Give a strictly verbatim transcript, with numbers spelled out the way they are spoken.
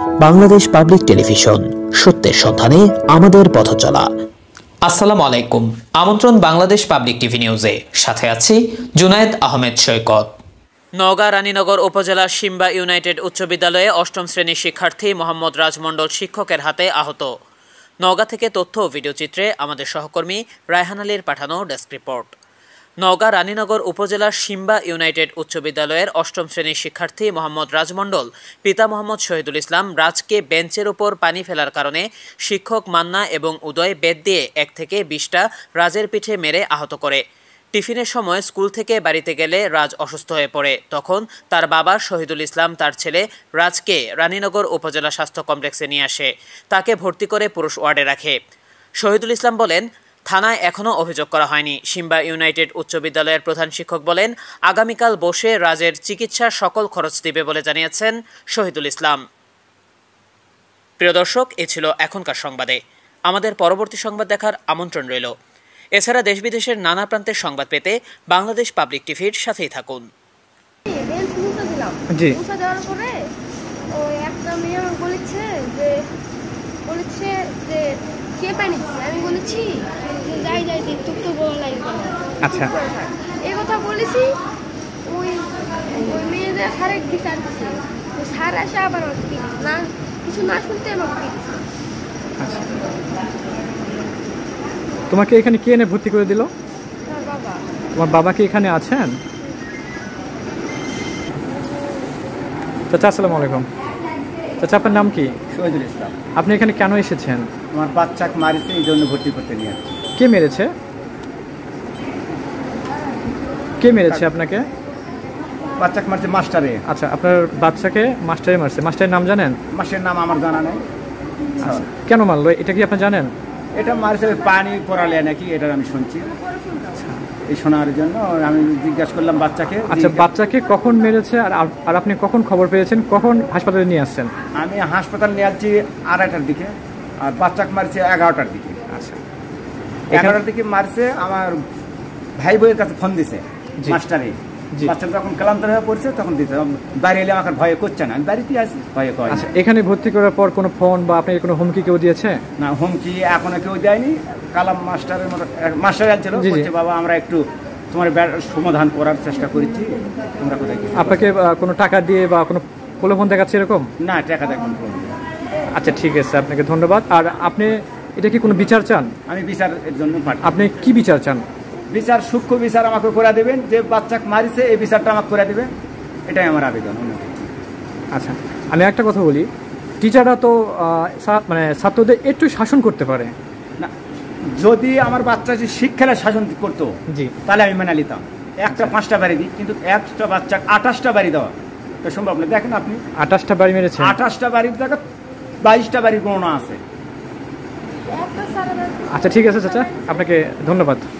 Bangladesh public television, সত্যের সন্ধানে আমাদের পথ চলা। আসসালামু আলাইকুম। আমন্ত্রণ বাংলাদেশ পাবলিক টিভি নিউজে, সাথে আছি জুনায়েদ আহমেদ সৈকত। নওগাঁ রানীনগর উপজেলার সিম্বা ইউনাইটেড উচ্চ বিদ্যালয়ে অষ্টম শ্রেণীর শিক্ষার্থী মোহাম্মদ রাজমণ্ডল শিক্ষকের হাতে আহত। নওগাঁ থেকে তথ্য ও ভিডিওচিত্রে আমাদের সহকর্মী রায়হান আলীর পাঠানো ডেস্ক রিপোর্ট। নওগাঁ রানীনগর উপজেলার সিম্বা ইউনাইটেড উচ্চ বিদ্যালয়ের অষ্টম শ্রেণীর শিক্ষার্থী মোহাম্মদ রাজমণ্ডল পিতা মোহাম্মদ শহীদুল ইসলাম রাজকে বেঞ্চের উপর পানি ফেলার কারণে শিক্ষক মান্না এবং উদয় বেত দিয়ে এক থেকে বিশটা রাজের পিঠে মেরে আহত করে। টিফিনের সময় স্কুল থেকে বাড়িতে গেলে রাজ অসুস্থ হয়ে পড়ে। তখন তার বাবা শহীদুল ইসলাম তার ছেলে রাজকে রানীনগর উপজেলা স্বাস্থ্য কমপ্লেক্সে নিয়ে আসে। তাকে ভর্তি করে পুরুষ ওয়ার্ডে রাখে। শহীদুল ইসলাম বলেন, থানায় এখনও অভিযোগ করা হয়নি। সিম্বা ইউনাইটেড উচ্চ বিদ্যালয়ের প্রধান শিক্ষক বলেন, আগামীকাল বসে রাজের চিকিৎসার সকল খরচ দিবে বলে জানিয়েছেন শহীদুল ইসলাম। প্রিয় দর্শক, এ ছিল এখনকার সংবাদে। আমাদের পরবর্তী সংবাদ দেখার আমন্ত্রণ রইল। এছাড়া দেশ বিদেশের নানা প্রান্তের সংবাদ পেতে বাংলাদেশ পাবলিক টিভির সাথেই থাকুন। জি দেওয়ার পরে ওই একটা মেয়ে বলেছে যে বলেছে যে কে পানি দিচ্ছে, আমি বলেছি যাই যাই তুই তো বলা লাগবে। আচ্ছা, এই কথা বলেছি। ওই ওই মেয়েদের স্যারের বিচার দিচ্ছে, স্যার আসে আবার না কিছু না শুনতে আমাকে দিচ্ছে। আচ্ছা, তোমাকে এখানে কে এনে ভর্তি করে দিল? বাবা। তোমার বাবা কি এখানে আছেন? চাচা আসসালামু আলাইকুম। চাচা, আপনার নাম কি? শহীদুল ইসলাম। আপনি এখানে কেন এসেছেন? আমার বাচ্চাকে মারিছে, এই জন্য ভর্তি করতে নিয়ে আসছি। কে মেরেছে? কে মেরেছে আপনাকে? বাচ্চাকে মারছে মাস্টারে। আচ্ছা, আপনার বাচ্চাকে মাস্টারে মারছে। মাস্টারের নাম জানেন? মাস্টারের নাম আমার জানা নেই। কেন মারলো এটা কি আপনি জানেন? এটা মারছে পানি পড়ালে নাকি, এটা আমি শুনছি। এই শোনার জন্য আমি জিজ্ঞাসা করলাম বাচ্চাকে। আচ্ছা, বাচ্চাকে কখন মেরেছে আর আর আপনি কখন খবর পেয়েছেন, কখন হাসপাতালে নিয়ে আসছেন? আমি হাসপাতাল নিয়ে আসছি আড়াইটার দিকে, আর বাচ্চাকে মারছে এগারোটার দিকে। আচ্ছা, এগারোটার দিকে মারছে। আমার ভাই বইয়ের কাছে ফোন দিছে মাস্টারে। বাচ্চা যখন ক্লান্তর হয়ে পড়ছে তখন দিতে বাড়ি এলে আমাকে ভয়ে করছে না, আমি বাড়িতে আছি, ভয়ে করে। আচ্ছা, এখানে ভর্তি করার পর কোনো ফোন বা আপনাকে কোনো হুমকি কেউ দিয়েছে? না, হুমকি এখনো কেউ দেয়নি। কালাম মাস্টারের মতো মাস্টার আনছিল, বলছে বাবা আমরা একটু তোমার সমাধান করার চেষ্টা করেছি, তোমরা কোথায়? আপনাকে কোনো টাকা দিয়ে বা কোনো প্রলোভন দেখাচ্ছে এরকম? না, টাকা দেখুন। আচ্ছা, ঠিক আছে, আপনাকে ধন্যবাদ। আর আপনি এটা কি কোনো বিচার চান? আমি বিচারের জন্য। আপনি কি বিচার চান? বিচার, সূক্ষ্ম বিচার আমাকে করে দেবেন। যে বাচ্চাকে মারিছে এই বিচারটা আমাকে করে দেবেন, এটাই আমার আবেদন। আচ্ছা, আমি একটা কথা বলি, টিচাররা তো মানে ছাত্রদের একটু শাসন করতে পারে না। যদি আমার বাচ্চা যে শিক্ষাটা শাসন করতো, জি, তাহলে আমি মেনে নিতাম। একটা পাঁচটা বাড়ি দিই, কিন্তু একটা বাচ্চা আঠাশটা বাড়ি দেওয়া তো সম্ভব না। দেখেন আপনি, আঠাশটা বাড়ি মেরেছে। আঠাশটা বাড়ির জায়গা বাইশটা বাড়ির গণনা আছে। আচ্ছা, ঠিক আছে চাচা, আপনাকে ধন্যবাদ।